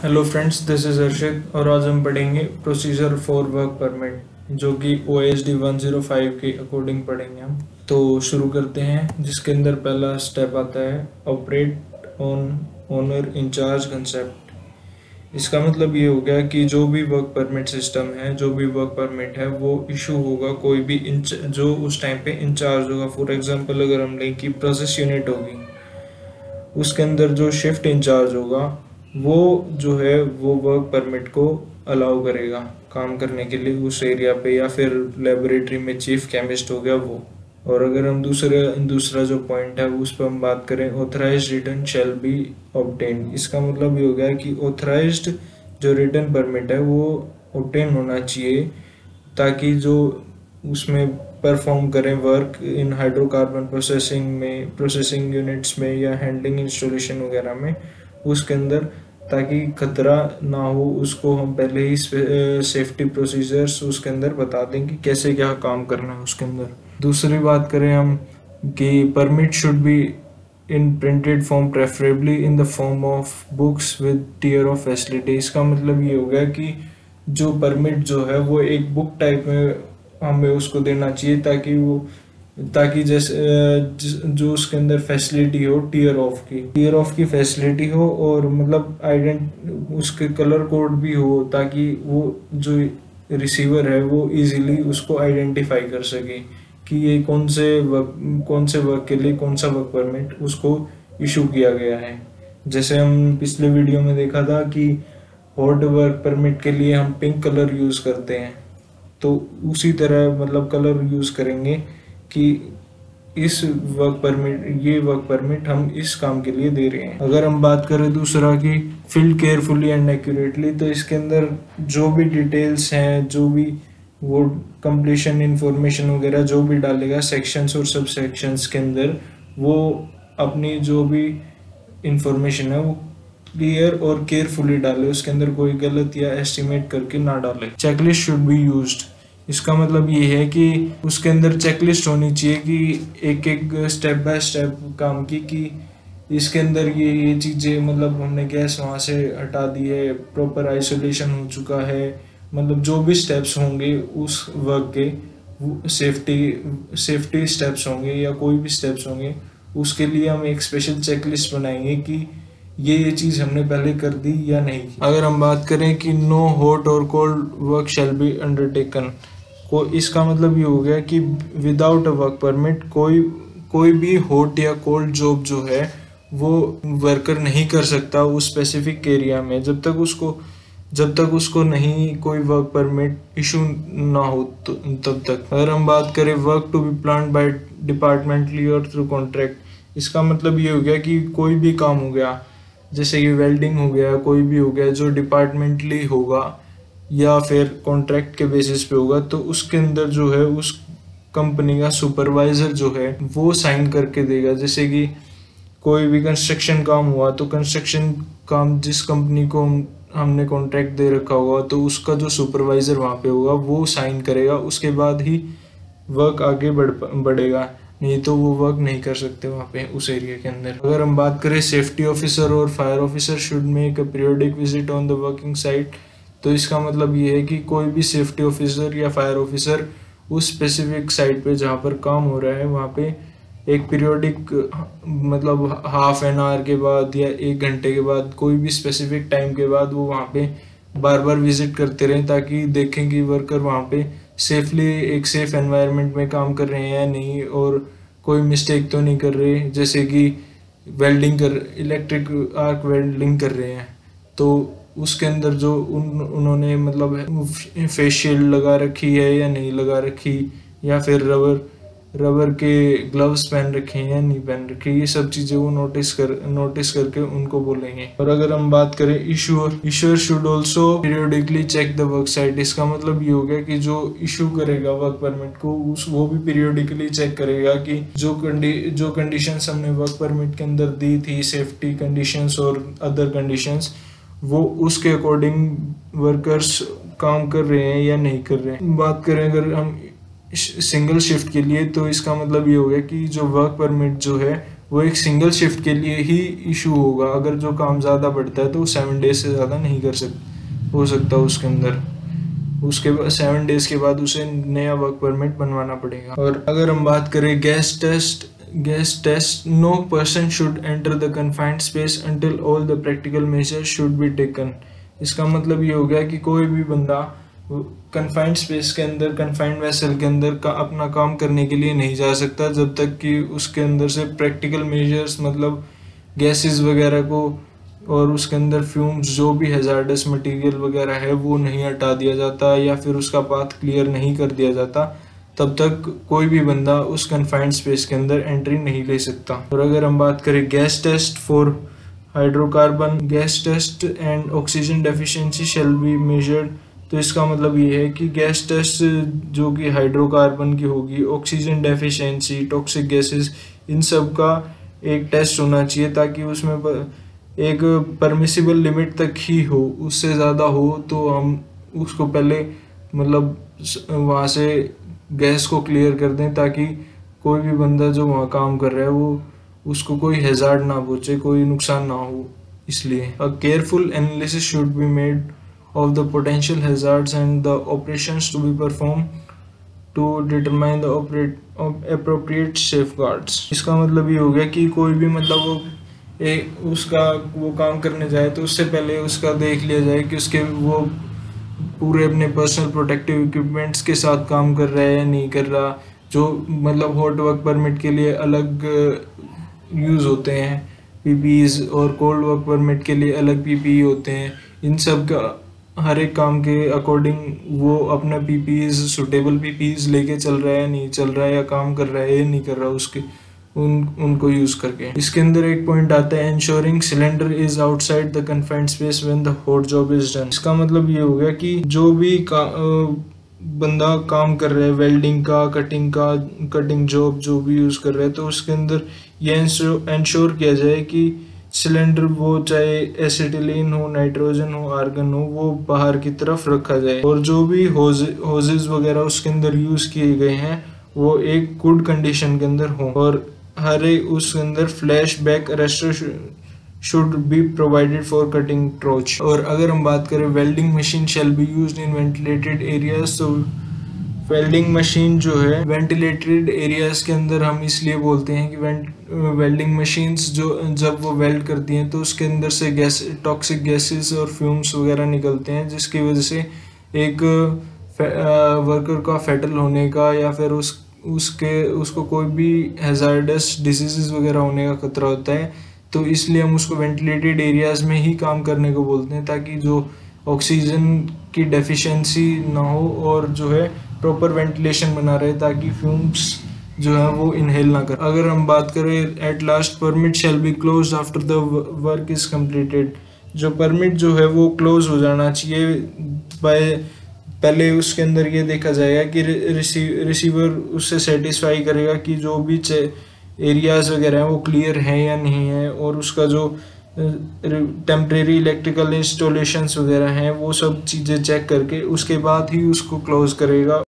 Hello friends, this is Arshid और आज हम पढ़ेंगे प्रोसीजर फॉर वर्क परमिट जो कि OSD 105 के अकॉर्डिंग पढ़ेंगे हम। तो शुरू करते हैं, जिसके अंदर पहला स्टेप आता है operate on owner in charge concept. इसका मतलब ये हो गया कि जो भी वर्क परमिट सिस्टम है, जो भी वर्क परमिट है, वो इशू होगा कोई भी जो उस टाइम पे इंचार्ज होगा। फॉर एग्जांपल अगर हम लें कि प्रोसेस यूनिट होगी, उसके अंदर जो शिफ्ट इंचार्ज होगा वो जो है वो वर्क परमिट को अलाउ करेगा काम करने के लिए उस एरिया पे, या फिर लेबोरेटरी में चीफ केमिस्ट हो गया वो। और अगर हम दूसरा जो पॉइंट है उस पर हम बात करें, authorised written shall be obtain. इसका मतलब ये हो गया कि ऑथराइज्ड जो रिटर्न परमिट है वो ऑब्टेन होना चाहिए, ताकि जो उसमें परफॉर्म करें work in hydrocarbon processing units में या हैंडलिंग इंस्टॉलेशन वगैरह में, उसके अंदर, ताकि खतरा ना हो उसको हम पहले ही सेफ्टी प्रोसीजर्स उसके अंदर बता दें कि कैसे क्या काम करना है उसके अंदर। दूसरी बात करें हम कि permit should be in printed form, preferably in the form of books with tear off facility. इसका मतलब ये हो गया कि जो परमिट जो है वो एक बुक टाइप में हमें उसको देना चाहिए, ताकि जैसे जो उसके अंदर फैसिलिटी हो टीयर ऑफ की फैसिलिटी हो, और मतलब उसके कलर कोड भी हो, ताकि वो जो रिसीवर है वो इजीली उसको आइडेंटिफाई कर सके कि ये कौन से वर्क के लिए कौन सा वर्क परमिट उसको इशू किया गया है। जैसे हम पिछले वीडियो में देखा था कि हॉट वर्क परमिट के लिए हम पिंक कलर यूज करते हैं, तो उसी तरह मतलब कलर यूज करेंगे कि ये वर्क परमिट हम इस काम के लिए दे रहे हैं। अगर हम बात करें दूसरा कि फिल केयरफुली एंड एक्यूरेटली, तो इसके अंदर जो भी डिटेल्स हैं, जो भी वो कंप्लीशन इंफॉर्मेशन वगैरह जो भी डालेगा सेक्शंस और सब सेक्शंस के अंदर, वो अपनी जो भी इंफॉर्मेशन है वो क्लियर और केयरफुली डाले, उसके अंदर कोई गलत या एस्टिमेट करके ना डाले। Checklist should be used. इसका मतलब ये है कि उसके अंदर चेकलिस्ट होनी चाहिए कि एक एक स्टेप बाय स्टेप काम की, कि इसके अंदर ये चीज़ें, मतलब हमने गैस वहाँ से हटा दी है, प्रॉपर आइसोलेशन हो चुका है, मतलब जो भी स्टेप्स होंगे उस वर्क के सेफ्टी स्टेप्स होंगे या कोई भी स्टेप्स होंगे, उसके लिए हम एक स्पेशल चेकलिस्ट बनाएंगे कि ये चीज़ हमने पहले कर दी या नहीं की। अगर हम बात करें कि नो हॉट और cold work shall be undertaken, को इसका मतलब ये हो गया कि विदाउट अ वर्क परमिट कोई भी हॉट या कोल्ड जॉब जो है वो वर्कर नहीं कर सकता उस स्पेसिफिक एरिया में, जब तक उसको नहीं कोई वर्क परमिट इशू ना हो, तो तब तक। अगर हम बात करें work to be planned by departmentally और थ्रू कॉन्ट्रैक्ट, इसका मतलब ये हो गया कि कोई भी काम हो गया, जैसे कि वेल्डिंग हो गया, कोई भी हो गया जो डिपार्टमेंटली होगा या फिर कॉन्ट्रैक्ट के बेसिस पे होगा, तो उसके अंदर जो है उस कंपनी का सुपरवाइजर जो है वो साइन करके देगा। जैसे कि कोई भी कंस्ट्रक्शन काम हुआ, तो कंस्ट्रक्शन काम जिस कंपनी को हमने कॉन्ट्रैक्ट दे रखा होगा, तो उसका जो सुपरवाइजर वहाँ पे होगा वो साइन करेगा, उसके बाद ही वर्क आगे बढ़ेगा, नहीं तो वो वर्क नहीं कर सकते वहाँ पे उस एरिया के अंदर। अगर हम बात करें सेफ्टी ऑफिसर और fire officer should make a periodic visit on the working site, तो इसका मतलब ये है कि कोई भी सेफ्टी ऑफिसर या फायर ऑफिसर उस स्पेसिफिक साइट पे जहाँ पर काम हो रहा है वहाँ पे एक पीरियोडिक, मतलब हाफ एन आवर के बाद या 1 घंटे के बाद, कोई भी स्पेसिफिक टाइम के बाद वो वहाँ पे बार बार विजिट करते रहें, ताकि देखें कि वर्कर वहाँ पे सेफली एक सेफ एनवायरनमेंट में काम कर रहे हैं या नहीं, और कोई मिस्टेक तो नहीं कर रहे, जैसे कि इलेक्ट्रिक आर्क वेल्डिंग कर रहे हैं, तो उसके अंदर जो उन्होंने मतलब फेस शील्ड लगा रखी है या नहीं लगा रखी, या फिर रबर के ग्लव्स पहन रखे हैं या नहीं पहन रखे, ये सब चीजें वो नोटिस करके उनको बोलेंगे। और अगर हम बात करें issuer should also periodically check the work site, इसका मतलब ये हो गया कि जो इशू करेगा वर्क परमिट को वो भी पीरियोडिकली चेक करेगा कि जो कंडीशंस हमने वर्क परमिट के अंदर दी थी, सेफ्टी कंडीशंस और अदर कंडीशंस, वो उसके अकॉर्डिंग वर्कर्स काम कर रहे हैं या नहीं कर रहे हैं। बात करें अगर हम सिंगल शिफ्ट के लिए, तो इसका मतलब ये हो गया कि जो वर्क परमिट जो है वो एक सिंगल शिफ्ट के लिए ही इशू होगा। अगर जो काम ज़्यादा बढ़ता है तो वो 7 डेज से ज़्यादा नहीं हो सकता उसके अंदर। उसके बाद 7 डेज के बाद उसे नया वर्क परमिट बनवाना पड़ेगा। और अगर हम बात करें gas test, no person should enter the confined space until all the practical measures should be taken. इसका मतलब ये हो गया कि कोई भी बंदा कन्फाइंड स्पेस के अंदर, कन्फाइंड वेसल के अंदर अपना काम करने के लिए नहीं जा सकता जब तक कि उसके अंदर से प्रैक्टिकल मेजर्स, मतलब गैसेस वगैरह को और उसके अंदर फ्यूम्स, जो भी हैजार्डस मटेरियल वगैरह है वो नहीं हटा दिया जाता या फिर उसका पाथ क्लियर नहीं कर दिया जाता, तब तक कोई भी बंदा उस कन्फाइंड स्पेस के अंदर एंट्री नहीं ले सकता। और अगर हम बात करें gas test for hydrocarbon, gas test and oxygen deficiency shall be measured. तो इसका मतलब ये है कि गैस टेस्ट जो कि हाइड्रोकार्बन की होगी, ऑक्सीजन डेफिशिएंसी, टॉक्सिक गैसेस, इन सब का एक टेस्ट होना चाहिए ताकि उसमें एक परमिसिबल लिमिट तक ही हो। उससे ज़्यादा हो तो हम उसको पहले मतलब वहाँ से गैस को क्लियर कर दें ताकि कोई भी बंदा जो वहाँ काम कर रहा है वो उसको कोई हैजार्ड ना पहुँचे, कोई नुकसान ना हो। इसलिए a careful analysis should be made of the potential hazards and the operations to be perform to determine the appropriate safeguards. इसका मतलब ये हो गया कि कोई भी मतलब वो काम करने जाए तो उससे पहले उसका देख लिया जाए कि उसके वो पूरे अपने पर्सनल प्रोटेक्टिव इक्विपमेंट्स के साथ काम कर रहा है या नहीं कर रहा। जो मतलब हॉट वर्क परमिट के लिए अलग यूज़ होते हैं पीपीईज और कोल्ड वर्क परमिट के लिए अलग पीपीई होते हैं। इन सब का हर एक काम के अकॉर्डिंग वो अपना पीपीईज, सुटेबल पीपीईज लेके चल रहा है या नहीं चल रहा है, या काम कर रहा है या नहीं कर रहा, उसके उनको यूज करके। इसके अंदर एक पॉइंट आता है ensuring cylinder is outside the confined space when the hot job is done. इसका मतलब ये हो गया कि जो भी बंदा काम कर रहा है, वेल्डिंग का, कटिंग जॉब जो भी यूज कर रहा है, तो उसके अंदर ये इंश्योर किया जाए कि सिलेंडर, वो चाहे एसिटिलीन हो, नाइट्रोजन हो, आर्गन हो, वो बाहर की तरफ रखा जाए। और जो भी होजेस वगैरह उसके अंदर यूज किए गए हैं वो एक गुड कंडीशन के अंदर हो। और हर एक उसके अंदर flash back arrester should be provided for cutting torch. और अगर हम बात करें welding machine shall be used in ventilated areas, तो वेल्डिंग मशीन जो है वेंटिलेटेड एरियाज के अंदर हम इसलिए बोलते हैं कि वेल्डिंग मशीन्स जो जब वो वेल्ड करती हैं तो उसके अंदर से टॉक्सिक गैसेस और फ्यूम्स वगैरह निकलते हैं, जिसकी वजह से एक वर्कर का फेटल होने का या फिर उसको कोई भी हैजार्डस डिजीजेस वगैरह होने का खतरा होता है। तो इसलिए हम उसको वेंटिलेटेड एरियाज में ही काम करने को बोलते हैं ताकि जो ऑक्सीजन की डेफिशिएंसी ना हो और जो है प्रॉपर वेंटिलेशन बना रहे ताकि फ्यूम्स जो है वो इनहेल ना कर। अगर हम बात करें at last permit shall be close after the work is completed. जो परमिट जो है वो क्लोज हो जाना चाहिए पहले उसके अंदर ये देखा जाएगा कि रिसीवर उससे सेटिस्फाई करेगा कि जो भी एरियाज वगैरह हैं वो क्लियर हैं या नहीं है, और उसका जो टेम्परेरी इलेक्ट्रिकल इंस्टॉलेशंस वगैरह हैं वो सब चीज़ें चेक करके उसके बाद ही उसको क्लोज करेगा।